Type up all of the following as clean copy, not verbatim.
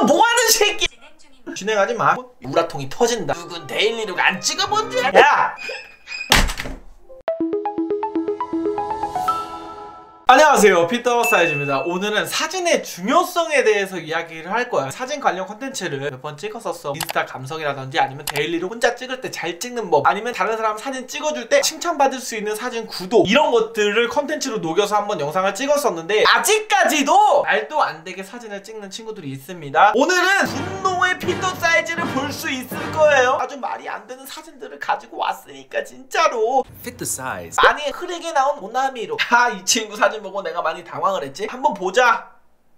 너 뭐하는 새끼. 진행하지 마. 우라통이 터진다. 누군 데일리룩 안 찍어본 줄 알아? 야! 안녕하세요, 피터 사이즈입니다. 오늘은 사진의 중요성에 대해서 이야기를 할 거야. 사진 관련 컨텐츠를 몇 번 찍었었어. 인스타 감성이라든지 아니면 데일리로 혼자 찍을 때 잘 찍는 법, 아니면 다른 사람 사진 찍어줄 때 칭찬받을 수 있는 사진 구도, 이런 것들을 컨텐츠로 녹여서 한번 영상을 찍었었는데 아직까지도 말도 안 되게 사진을 찍는 친구들이 있습니다. 오늘은 분노의 피터 사이즈를 볼 수 있을 거예요. 아주 말이 안 되는 사진들을 가지고 왔으니까 진짜로 Fit the size. 많이 흐리게 나온 모나미로. 이 친구 사진 보고 내가 많이 당황을 했지? 한번 보자.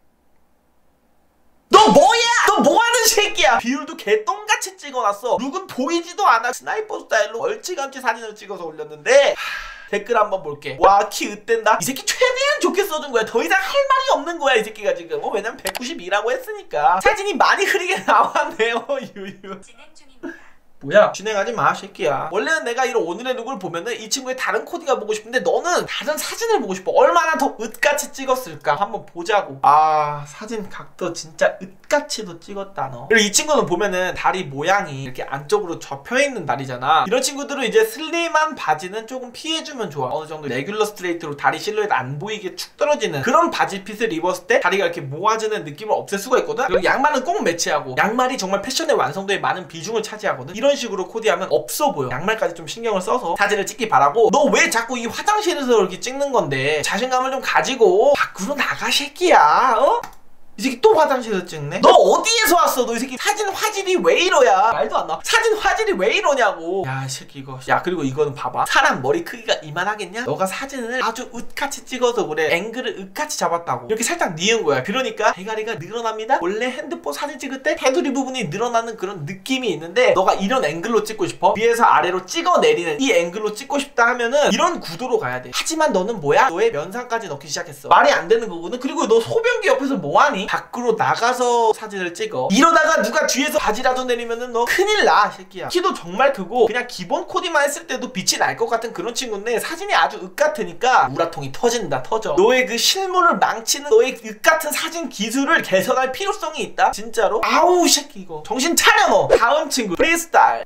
너 뭐야? 너 뭐하는 새끼야? 비율도 개똥같이 찍어놨어. 룩은 보이지도 않아. 스나이퍼 스타일로 멀찌감치 사진을 찍어서 올렸는데 댓글 한번 볼게. 와, 키 으뗀다. 이 새끼 최대한 좋게 써준 거야. 더 이상 할 말이 없는 거야 이 새끼가 지금. 왜냐면 192라고 했으니까. 사진이 많이 흐리게 나왔네요. 유유. 진행 중입니다. 뭐야? 진행하지 마, 새끼야. 원래는 내가 이런 오늘의 룩을 보면은 이 친구의 다른 코디가 보고 싶은데 너는 다른 사진을 보고 싶어. 얼마나 더 으같이 찍었을까? 한번 보자고. 사진 각도 진짜 으같이도 찍었다, 너. 그리고 이 친구는 보면은 다리 모양이 이렇게 안쪽으로 접혀있는 다리잖아. 이런 친구들은 이제 슬림한 바지는 조금 피해주면 좋아. 어느 정도 레귤러 스트레이트로 다리 실루엣 안 보이게 축 떨어지는 그런 바지 핏을 입었을 때 다리가 이렇게 모아지는 느낌을 없앨 수가 있거든? 그리고 양말은 꼭 매치하고, 양말이 정말 패션의 완성도에 많은 비중을 차지하거든? 이런 식으로 코디하면 없어 보여. 양말까지 좀 신경을 써서 사진을 찍기 바라고. 너 왜 자꾸 이 화장실에서 이렇게 찍는 건데 자신감을 좀 가지고 밖으로 나가, 새끼야. 어? 이 새끼 또 화장실에서 찍네? 너 어디에서 왔어? 너 이 새끼 사진 화질이 왜 이러야? 말도 안 나와. 사진 화질이 왜 이러냐고. 야, 이 새끼 이거. 야, 그리고 이거는 봐봐. 사람 머리 크기가 이만하겠냐? 너가 사진을 아주 으같이 찍어서 그래. 앵글을 으같이 잡았다고. 이렇게 살짝 뉘은 거야. 그러니까 대가리가 늘어납니다. 원래 핸드폰 사진 찍을 때 테두리 부분이 늘어나는 그런 느낌이 있는데 너가 이런 앵글로 찍고 싶어? 위에서 아래로 찍어내리는 이 앵글로 찍고 싶다 하면은 이런 구도로 가야 돼. 하지만 너는 뭐야? 너의 면상까지 넣기 시작했어. 말이 안 되는 거거든. 그리고 너 소변기 옆에서 뭐하니? 밖으로 나가서 사진을 찍어. 이러다가 누가 뒤에서 바지라도 내리면은 너 큰일 나, 새끼야. 키도 정말 크고 그냥 기본 코디만 했을 때도 빛이 날 것 같은 그런 친구인데 사진이 아주 으같으니까 우라통이 터진다, 터져. 너의 그 실물을 망치는 너의 으같은 사진 기술을 개선할 필요성이 있다, 진짜로. 아우, 새끼 이거. 정신 차려, 너. 다음 친구 프리스타일.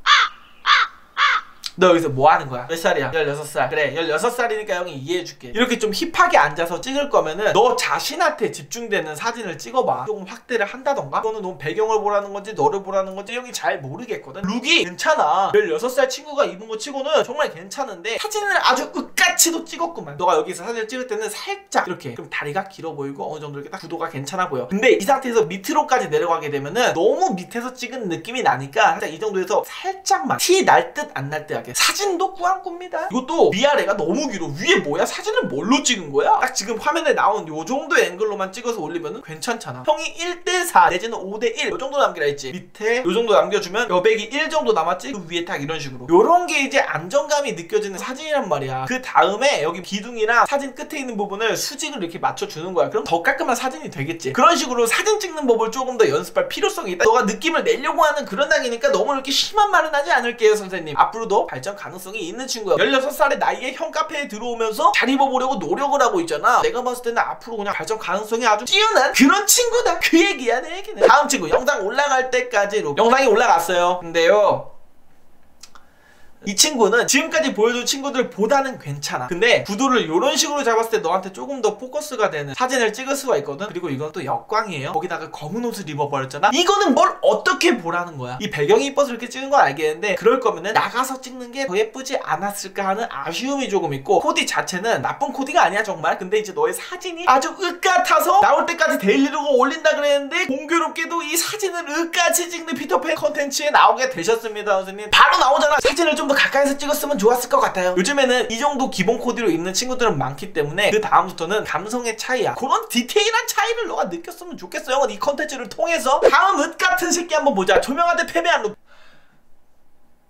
너 여기서 뭐 하는 거야? 몇 살이야? 16살. 그래, 16살이니까 형이 이해해줄게. 이렇게 좀 힙하게 앉아서 찍을 거면은 너 자신한테 집중되는 사진을 찍어봐. 조금 확대를 한다던가? 이거는 너무 배경을 보라는 건지 너를 보라는 건지 형이 잘 모르겠거든? 룩이 괜찮아. 16살 친구가 입은 거 치고는 정말 괜찮은데 사진을 아주 으같이도 찍었구만. 너가 여기서 사진을 찍을 때는 살짝 이렇게, 그럼 다리가 길어 보이고 어느 정도 이렇게 딱 구도가 괜찮아 보여. 근데 이 상태에서 밑으로까지 내려가게 되면은 너무 밑에서 찍은 느낌이 나니까 살짝 이 정도에서 살짝만 티 날 듯 안 날 듯 하게. 사진도 꾸안꾸입니다. 이것도 위아래가 너무 길어. 위에 뭐야? 사진을 뭘로 찍은 거야? 딱 지금 화면에 나온 요 정도의 앵글로만 찍어서 올리면 괜찮잖아. 형이 1:4 내지는 5:1 요 정도 남기라 했지. 밑에 요 정도 남겨주면 여백이 1 정도 남았지? 그 위에 딱 이런 식으로. 요런 게 이제 안정감이 느껴지는 사진이란 말이야. 그 다음에 여기 기둥이랑 사진 끝에 있는 부분을 수직을 이렇게 맞춰주는 거야. 그럼 더 깔끔한 사진이 되겠지. 그런 식으로 사진 찍는 법을 조금 더 연습할 필요성이 있다. 너가 느낌을 내려고 하는 그런 당이니까 너무 이렇게 심한 말은 하지 않을게요, 선생님. 앞으로도 발전 가능성이 있는 친구야. 16살의 나이에 형 카페에 들어오면서 잘 입어보려고 노력을 하고 있잖아. 내가 봤을 때는 앞으로 그냥 발전 가능성이 아주 뛰어난 그런 친구다. 그 얘기야, 내 얘기는. 다음 친구, 영상 올라갈 때까지 영상이 올라갔어요. 근데요, 이 친구는 지금까지 보여준 친구들보다는 괜찮아. 근데 구도를 이런 식으로 잡았을 때 너한테 조금 더 포커스가 되는 사진을 찍을 수가 있거든. 그리고 이건 또 역광이에요. 거기다가 검은 옷을 입어버렸잖아. 이거는 뭘 어떻게 보라는 거야. 이 배경이 이뻐서 이렇게 찍은 건 알겠는데 그럴 거면은 나가서 찍는 게 더 예쁘지 않았을까 하는 아쉬움이 조금 있고, 코디 자체는 나쁜 코디가 아니야 정말. 근데 이제 너의 사진이 아주 으같아서 나올 때까지 데일리룩을 올린다 그랬는데 공교롭게도 이 사진을 으같이 찍는 피터팬 컨텐츠에 나오게 되셨습니다, 선생님. 바로 나오잖아. 사진을 좀 더 가까이서 찍었으면 좋았을 것 같아요. 요즘에는 이 정도 기본 코디로 입는 친구들은 많기 때문에 그 다음부터는 감성의 차이야. 그런 디테일한 차이를 너가 느꼈으면 좋겠어. 형은 이 컨텐츠를 통해서. 다음 으같은 새끼 한번 보자. 조명한테 패배한 룩.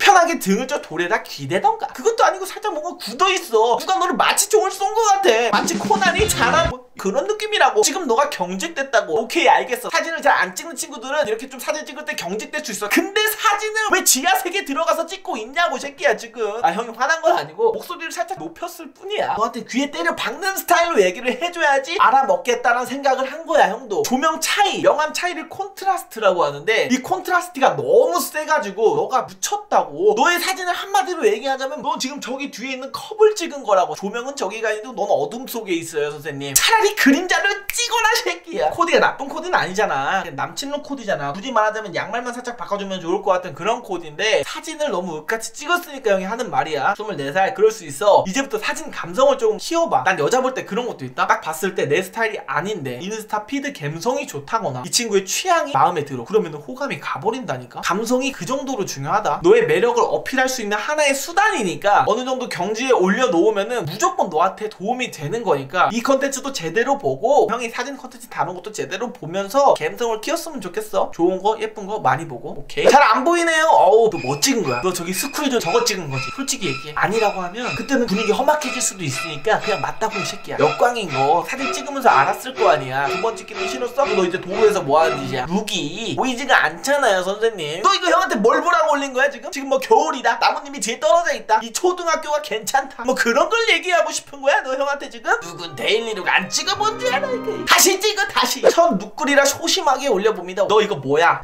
불편하게 등을 저 돌에다 기대던가. 그것도 아니고 살짝 뭔가 굳어있어. 누가 너를 마치 총을 쏜 것 같아. 마치 코난이 잘한 그런 느낌이라고. 지금 너가 경직됐다고. 오케이 알겠어. 사진을 잘 안 찍는 친구들은 이렇게 좀 사진 찍을 때 경직될 수 있어. 근데 사진을 왜 지하세계 들어가서 찍고 있냐고 새끼야 지금. 아 형이 화난 건 아니고 목소리를 살짝 높였을 뿐이야. 너한테 귀에 때려 박는 스타일로 얘기를 해줘야지 알아먹겠다는 생각을 한 거야 형도. 조명 차이, 명암 차이를 콘트라스트라고 하는데 이 콘트라스트가 너무 세가지고 너가 묻혔다고. 너의 사진을 한마디로 얘기하자면 너 지금 저기 뒤에 있는 컵을 찍은 거라고. 조명은 저기가 있고 넌 어둠 속에 있어요 선생님. 차라리 그림자를 찍어라 새끼야. 코디가 나쁜 코디는 아니잖아. 그냥 남친룩 코디잖아. 굳이 말하자면 양말만 살짝 바꿔주면 좋을 것 같은 그런 코디인데 사진을 너무 윽같이 찍었으니까 형이 하는 말이야. 24살 그럴 수 있어. 이제부터 사진 감성을 조금 키워봐. 난 여자 볼 때 그런 것도 있다. 딱 봤을 때 내 스타일이 아닌데 인스타 피드 감성이 좋다거나 이 친구의 취향이 마음에 들어. 그러면 호감이 가버린다니까. 감성이 그 정도로 중요하다. 너의 매력을 어필할 수 있는 하나의 수단이니까 어느 정도 경지에 올려놓으면은 무조건 너한테 도움이 되는 거니까 이 컨텐츠도 제대로 보고 형이 사진 컨텐츠 다룬 것도 제대로 보면서 감성을 키웠으면 좋겠어. 좋은 거 예쁜 거 많이 보고. 오케이. 잘 안 보이네요. 어우 너 뭐 찍은 거야? 너 저기 스쿨존 저거 찍은 거지? 솔직히 얘기해. 아니라고 하면 그때는 분위기 험악해질 수도 있으니까 그냥 맞다고 이 새끼야. 역광인 거 사진 찍으면서 알았을 거 아니야. 두 번 찍기는 싫었어? 너 이제 도로에서 뭐 하는 짓이야? 룩이 보이지가 않잖아요 선생님. 너 이거 형한테 뭘 보라고 올린 거야 지금? 지금 뭐 겨울이다, 나뭇잎이 뒤에 떨어져 있다, 이 초등학교가 괜찮다, 뭐 그런 걸 얘기하고 싶은 거야 너 형한테 지금? 누군 데일리룩 안 찍어본 줄 알아 이거. 다시 찍어 다시. 첫 룩글이라 소심하게 올려봅니다. 너 이거 뭐야?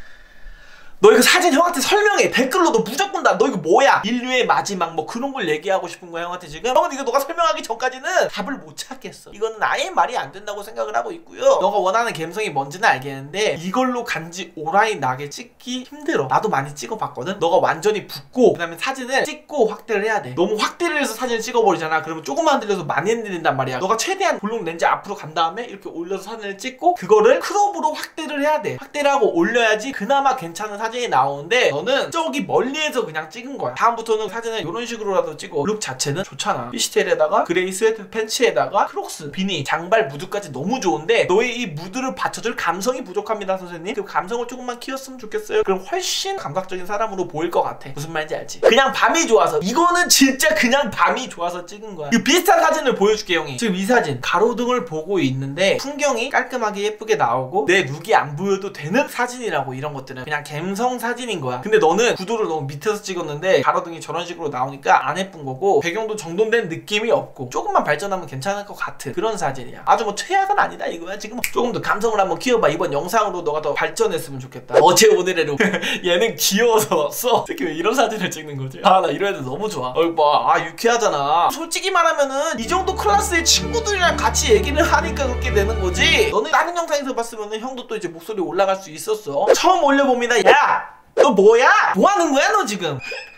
너 이거 사진 형한테 설명해. 댓글로도 무조건 다 너 이거 뭐야? 인류의 마지막 뭐 그런 걸 얘기하고 싶은 거야 형한테 지금? 형은 이거 너가 설명하기 전까지는 답을 못 찾겠어. 이거는 아예 말이 안 된다고 생각을 하고 있고요. 너가 원하는 감성이 뭔지는 알겠는데 이걸로 간지 오라이 나게 찍기 힘들어. 나도 많이 찍어봤거든. 너가 완전히 붓고 그 다음에 사진을 찍고 확대를 해야 돼. 너무 확대를 해서 사진을 찍어버리잖아. 그러면 조금만 들려서 많이 흔들린단 말이야. 너가 최대한 볼륨 렌즈 앞으로 간 다음에 이렇게 올려서 사진을 찍고 그거를 크롭으로 확대를 해야 돼. 확대를 하고 올려야지 그나마 괜찮은 사진이 나오는데 너는 저기 멀리에서 그냥 찍은 거야. 다음부터는 사진을 이런 식으로라도 찍어. 룩 자체는 좋잖아. 피시텔에다가 그레이 스웨트 팬츠에다가 크록스, 비니, 장발, 무드까지 너무 좋은데 너의 이 무드를 받쳐줄 감성이 부족합니다 선생님. 그 감성을 조금만 키웠으면 좋겠어요. 그럼 훨씬 감각적인 사람으로 보일 것 같아. 무슨 말인지 알지? 그냥 밤이 좋아서. 이거는 진짜 그냥 밤이 좋아서 찍은 거야. 이 비슷한 사진을 보여줄게 형이. 지금 이 사진 가로등을 보고 있는데 풍경이 깔끔하게 예쁘게 나오고 내 룩이 안 보여도 되는 사진이라고. 이런 것들은 그냥 감성 사진인 거야. 근데 너는 구도를 너무 밑에서 찍었는데 가로등이 저런 식으로 나오니까 안 예쁜 거고 배경도 정돈된 느낌이 없고 조금만 발전하면 괜찮을 것 같은 그런 사진이야. 아주 뭐 최악은 아니다 이거야. 지금 조금 더 감성을 한번 키워봐. 이번 영상으로 너가 더 발전했으면 좋겠다. 어제 오늘의 룩 얘는 귀여워서 왔어. 특히 왜 이런 사진을 찍는 거지? 아 나 이런 애들 너무 좋아. 봐. 아 유쾌하잖아. 솔직히 말하면은 이 정도 클래스의 친구들이랑 같이 얘기를 하니까 그렇게 되는 거지. 너는 다른 영상에서 봤으면은 형도 또 이제 목소리 올라갈 수 있었어. 처음 올려봅니다. 야! 너 뭐야? 뭐 하는 거야 너 지금?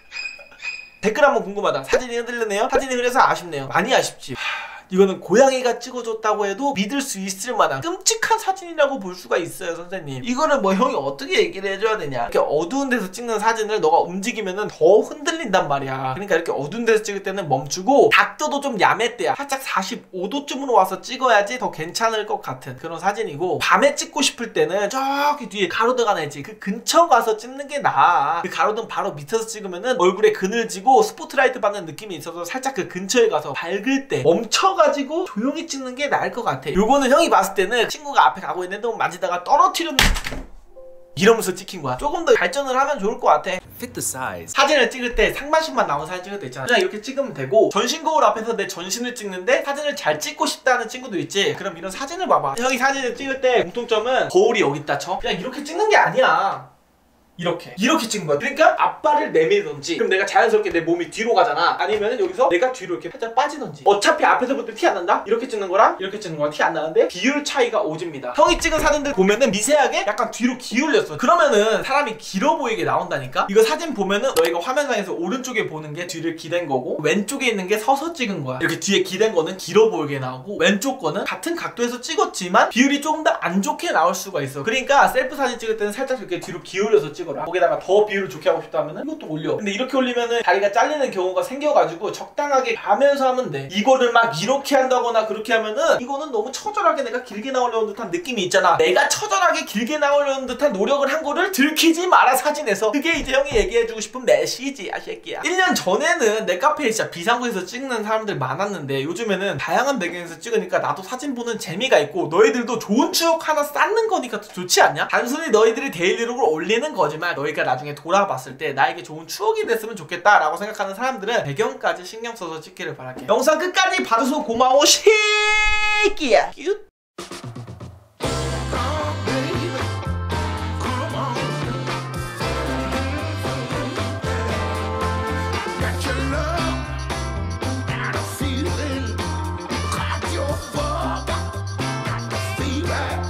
댓글 한번 궁금하다. 사진이 흔들리네요? 사진이 흐려서 아쉽네요. 많이 아쉽지. 이거는 고양이가 찍어줬다고 해도 믿을 수 있을 만한 끔찍한 사진이라고 볼 수가 있어요 선생님. 이거는 뭐 형이 어떻게 얘기를 해줘야 되냐. 이렇게 어두운 데서 찍는 사진을 너가 움직이면은 더 흔들린단 말이야. 그러니까 이렇게 어두운 데서 찍을 때는 멈추고 각도도 좀 야매때야. 살짝 45도쯤으로 와서 찍어야지 더 괜찮을 것 같은 그런 사진이고, 밤에 찍고 싶을 때는 저기 뒤에 가로등 하나 있지. 그 근처 가서 찍는 게 나아. 그 가로등 바로 밑에서 찍으면은 얼굴에 그늘지고 스포트라이트 받는 느낌이 있어서 살짝 그 근처에 가서 밝을 때 멈춰가지고 조용히 찍는 게 나을 것 같아. 요거는 형이 봤을 때는 친구가 앞에 가고 있는데 너무 만지다가 떨어뜨렸는 이러면서 찍힌 거야. 조금 더 발전을 하면 좋을 것 같아. Fit the size. 사진을 찍을 때 상반신만 나온 사진 찍을 때 있잖아. 그냥 이렇게 찍으면 되고, 전신 거울 앞에서 내 전신을 찍는데 사진을 잘 찍고 싶다는 친구도 있지. 그럼 이런 사진을 봐봐. 형이 사진을 찍을 때 공통점은 거울이 여기 있다 쳐. 그냥 이렇게 찍는 게 아니야. 이렇게 찍은 거야. 그러니까 앞발을 내밀던지, 그럼 내가 자연스럽게 내 몸이 뒤로 가잖아. 아니면은 여기서 내가 뒤로 이렇게 살짝 빠지던지. 어차피 앞에서 볼 때 티 안 난다? 이렇게 찍는 거랑 이렇게 찍는 거랑 티 안 나는데 비율 차이가 오집니다. 형이 찍은 사진들 보면은 미세하게 약간 뒤로 기울였어. 그러면은 사람이 길어 보이게 나온다니까? 이거 사진 보면은 너희가 화면상에서 오른쪽에 보는 게 뒤를 기댄 거고, 왼쪽에 있는 게 서서 찍은 거야. 이렇게 뒤에 기댄 거는 길어 보이게 나오고, 왼쪽 거는 같은 각도에서 찍었지만 비율이 조금 더 안 좋게 나올 수가 있어. 그러니까 셀프 사진 찍을 때는 살짝 이렇게 뒤로 기울여서 찍어. 찍어라. 거기다가 더 비율을 좋게 하고 싶다 하면은 이것도 올려. 근데 이렇게 올리면은 다리가 잘리는 경우가 생겨가지고 적당하게 가면서 하면 돼. 이거를 막 이렇게 한다거나 그렇게 하면은 이거는 너무 처절하게 내가 길게 나오려는 듯한 느낌이 있잖아. 내가 처절하게 길게 나오려는 듯한 노력을 한 거를 들키지 마라 사진에서. 그게 이제 형이 얘기해주고 싶은 메시지야 새끼야. 1년 전에는 내 카페에 진짜 비상구에서 찍는 사람들 많았는데 요즘에는 다양한 배경에서 찍으니까 나도 사진 보는 재미가 있고 너희들도 좋은 추억 하나 쌓는 거니까 더 좋지 않냐? 단순히 너희들이 데일리룩을 올리는 거지만 너희가 나중에 돌아봤을 때 나에게 좋은 추억이 됐으면 좋겠다 라고 생각하는 사람들은 배경까지 신경 써서 찍기를 바랄게. 영상 끝까지 봐줘서 고마워 새끼야. 큐. Fever.